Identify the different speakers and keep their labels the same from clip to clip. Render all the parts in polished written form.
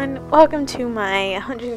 Speaker 1: everyone, welcome to my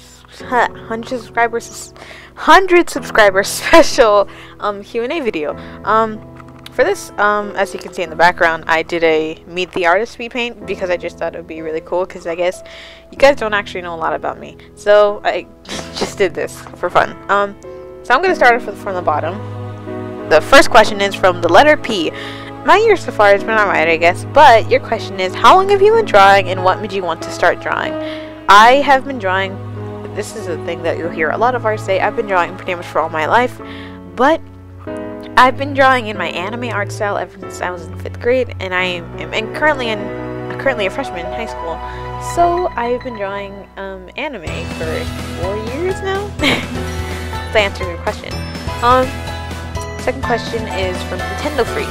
Speaker 1: 100 subscriber special Q&A video. For this, as you can see in the background, I did a Meet the Artist speed paint because I just thought it would be really cool, because I guess you guys don't actually know a lot about me, so I just did this for fun. So I'm going to start off from the bottom. The first question is from the letter P. My year so far has been alright, I guess, but your question is, how long have you been drawing and what made you want to start drawing? I have been drawing, this is a thing that you'll hear a lot of artists say, I've been drawing pretty much for all my life, but I've been drawing in my anime art style ever since I was in 5th grade, and I am currently a freshman in high school, so I've been drawing anime for 4 years now. To answer your question. Second question is from Nintendo Freak.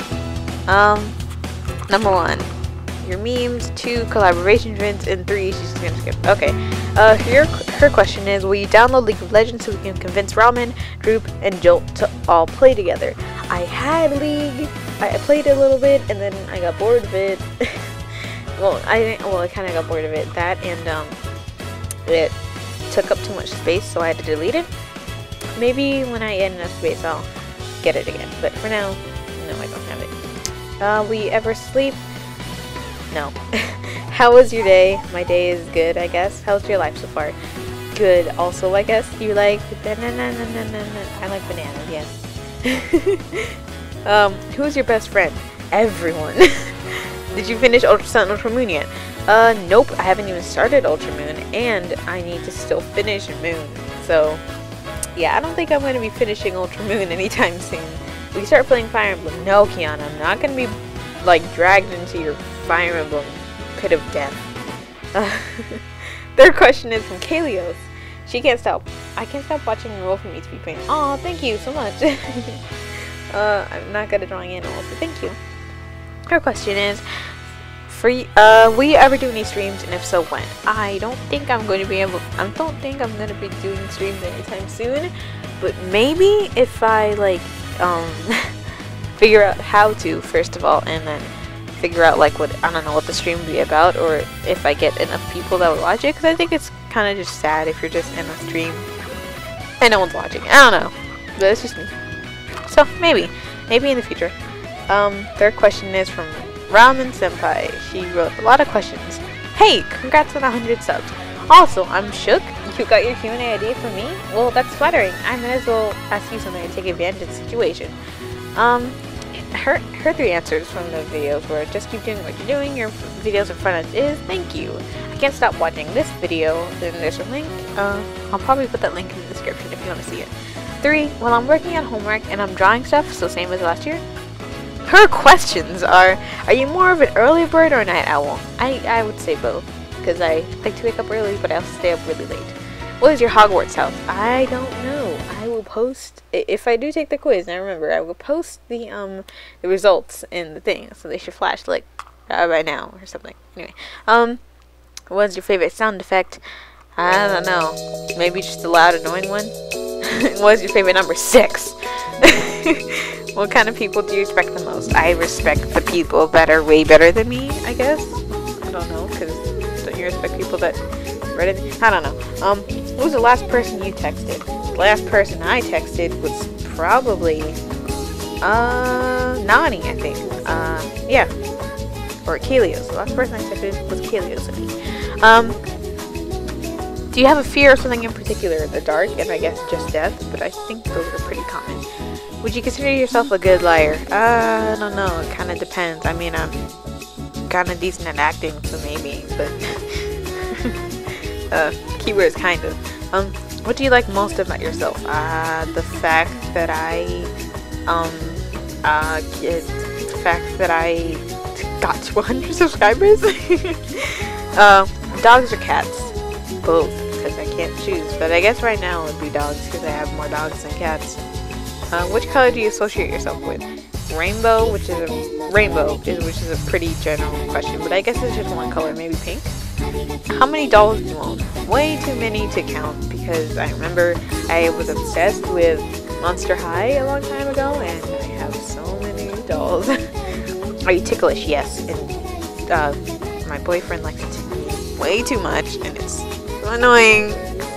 Speaker 1: Number 1, your memes. 2, collaboration events, and 3, she's just gonna skip. Okay. Her question is, will you download League of Legends so we can convince Ramen, Droop, and Jolt to all play together? I had League. I played it a little bit, and then I got bored of it. I kind of got bored of it. That and it took up too much space, so I had to delete it. Maybe when I get enough space, I'll get it again. But for now, no, I don't have it. Will you ever sleep? No. How was your day? My day is good, I guess. How's your life so far? Good. Also, I guess you like banana. I like bananas, yes. Who's your best friend? Everyone. Did you finish Ultra Sun, Ultra Moon yet? Nope. I haven't even started Ultra Moon, and I need to still finish Moon. So, yeah, I don't think I'm going to be finishing Ultra Moon anytime soon. We start playing Fire Emblem. No, Kiana, I'm not going to be, like, dragged into your Fire Emblem pit of death. Third question is from Kalios. I can't stop watching Roll for Me speed paint. Aw, thank you so much. I'm not good at drawing animals, but thank you. Her question is, will you ever do any streams, and if so, when? I don't think I'm going to be doing streams anytime soon, but maybe if I, like, figure out how to, first of all, and then figure out, like, I don't know what the stream would be about, or if I get enough people that would watch it, because I think it's kind of just sad if you're just in a stream and no one's watching. I don't know, but it's just me. So, maybe in the future. Third question is from Ramen Senpai. She wrote a lot of questions. Hey, congrats on 100 subs. Also, I'm shook. You got your Q&A idea for me? Well, that's flattering. I might as well ask you something to take advantage of the situation. Her 3 answers from the videos were, just keep doing what you're doing, your videos in front of is, thank you. I can't stop watching this video, then there's a link. I'll probably put that link in the description if you want to see it. 3, well, I'm working on homework and I'm drawing stuff, so same as last year. Her questions are you more of an early bird or a night owl? I would say both, because I like to wake up early, but I also stay up really late. What is your Hogwarts house? I don't know. I will post, if I do take the quiz, and I remember, I will post the results in the thing, so they should flash, like, right now, or something. Anyway, what's your favorite sound effect? I don't know. Maybe just a loud, annoying one? What's your favorite number? 6. What kind of people do you respect the most? I respect the people that are way better than me, I guess. I don't know, because don't you respect people that are better than me? I don't know. Who was the last person you texted? The last person I texted was probably, Nani, I think. Yeah. Or Kalios. The last person I texted was Kalios, I think. Do you have a fear of something in particular? The dark, and I guess just death, but I think those are pretty common. Would you consider yourself a good liar? I don't know. It kind of depends. I mean, I'm kind of decent at acting, so maybe, but keyword is kind of. What do you like most about yourself? The fact that I got 200 subscribers. Dogs or cats? Both, because I can't choose. But I guess right now it would be dogs, because I have more dogs than cats. Which color do you associate yourself with? Rainbow, which is a pretty general question, but I guess it's just one color, maybe pink. How many dolls do you own? Way too many to count, because I remember I was obsessed with Monster High a long time ago, and I have so many dolls. Are you ticklish? Yes. And my boyfriend likes to tickle me. way too much, and it's so annoying.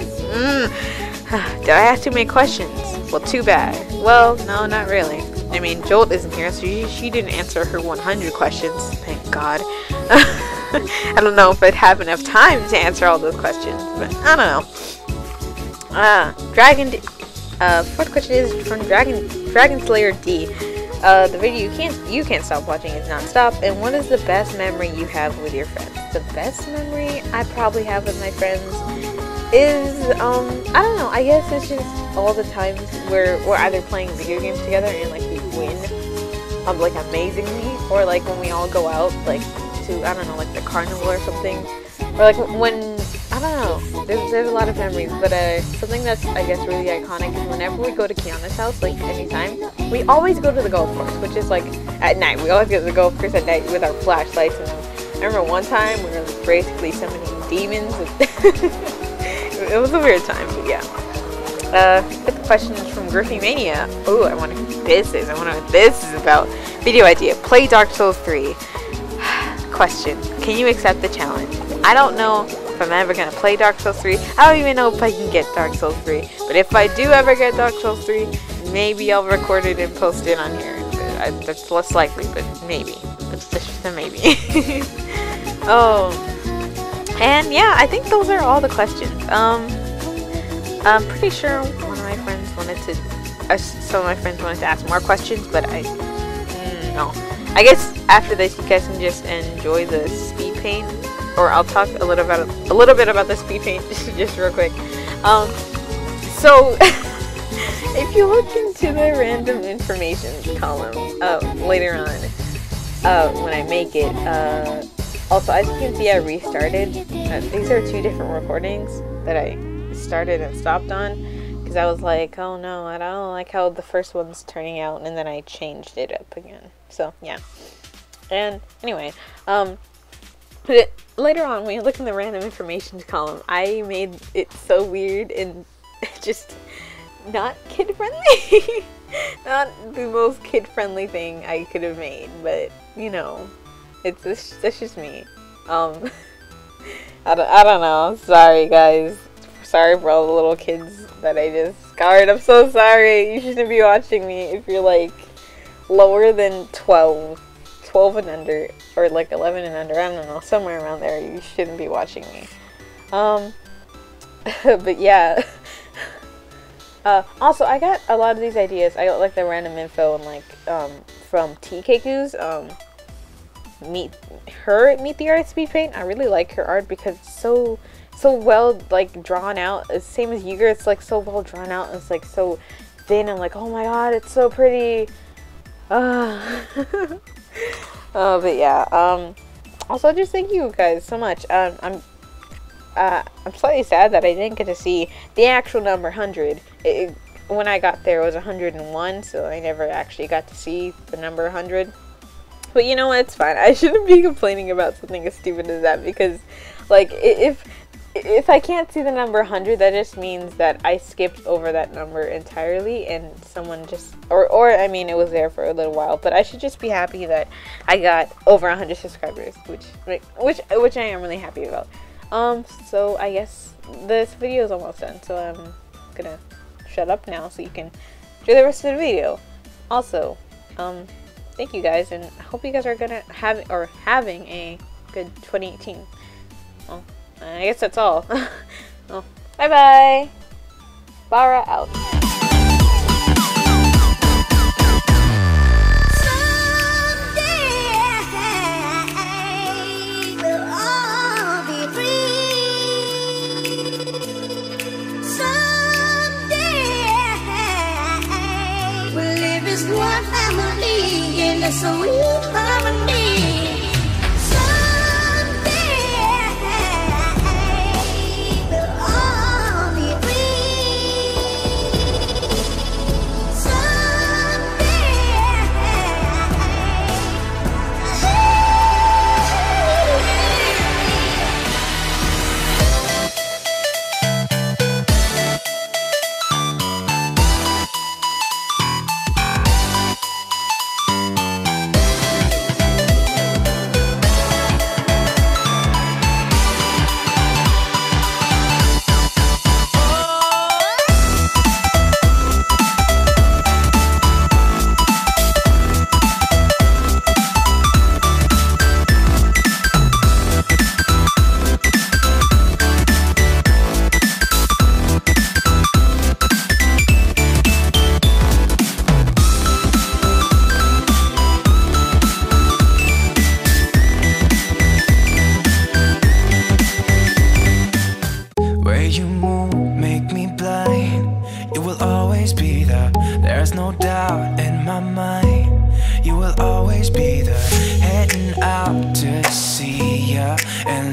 Speaker 1: Did I ask too many questions? Well, too bad. Well, no, not really. I mean, Jolt isn't here, so she didn't answer her 100 questions. Thank God. I don't know if I'd have enough time to answer all those questions, but I don't know. Fourth question is from Dragon Slayer D. The video you can't stop watching is non-stop. And what is the best memory you have with your friends? The best memory I probably have with my friends is I don't know. I guess it's just all the times where we're either playing video games together and like we win, like amazingly, or like when we all go out like to, I don't know, like the carnival or something, or like when, I don't know, there's a lot of memories, but something that's, I guess, really iconic is whenever we go to Kiana's house, like anytime, we always go to the golf course, which is like at night. We always go to the golf course at night with our flashlights, and I remember one time we were basically summoning demons. It was a weird time, but yeah. Fifth question is from Griffey Mania. Oh, I wonder what this is. I wonder what this is about. Video idea: play Dark Souls 3. Question: can you accept the challenge? I don't know if I'm ever gonna play Dark Souls 3. I don't even know if I can get Dark Souls 3. But if I do ever get Dark Souls 3, maybe I'll record it and post it on here. That's less likely, but maybe. That's just a maybe. Oh, and yeah, I think those are all the questions. I'm pretty sure one of my friends wanted to, some of my friends wanted to ask more questions, but no. I guess after this, you guys can just enjoy the speed paint, or I'll talk a little bit about the speed paint just real quick. So if you look into the random information column later on, when I make it, also as you can see, I restarted. These are two different recordings that I started and stopped on, because I was like, oh no, I don't like how the first one's turning out, and then I changed it up again. So yeah, and anyway, later on when you look in the random information column, I made it so weird and just not kid friendly. Not the most kid friendly thing I could have made, but you know, that's just me. I don't know. Sorry guys. Sorry for all the little kids that I just scarred. I'm so sorry. You shouldn't be watching me if you're like lower than 12 and under, or like 11 and under, I don't know, somewhere around there. You shouldn't be watching me. But yeah. Also, I got a lot of these ideas. I got like the random info and like from TKQ's Meet the Art Speed Paint. I really like her art because it's so well like drawn out. It's same as Yuger. It's like so well drawn out. And it's like so thin. I'm like, oh my god, it's so pretty. But yeah. Also, just thank you guys so much. I'm slightly sad that I didn't get to see the actual number 100. When I got there, it was 101, so I never actually got to see the number 100. But you know what? It's fine. I shouldn't be complaining about something as stupid as that, because, like, if I can't see the number 100, that just means that I skipped over that number entirely, and someone just, or I mean, it was there for a little while. But I should just be happy that I got over 100 subscribers, which I am really happy about. So I guess this video is almost done, so I'm gonna shut up now so you can enjoy the rest of the video. Also, thank you guys, and I hope you guys are gonna having a good 2018. Well, I guess that's all. Well, bye bye. Bara out.
Speaker 2: One family in a sweet harmony.
Speaker 3: and